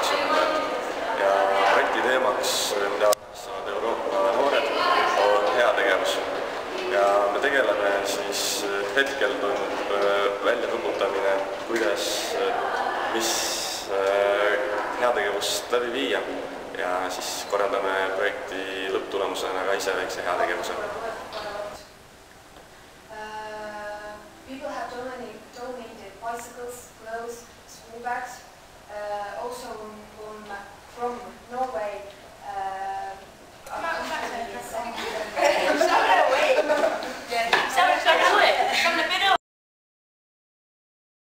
2020 ja projekti teemaks, mida saavad Euroopa noored, on heategevus. Ja me tegeleme siis hetkel toimub väljatumbutamine, kuidas, mis heategevust läbi viia ja siis korraldame projekti lõpptulemusena ka ise väikse heategevuse. People have donated bicycles, clothes, school bags, also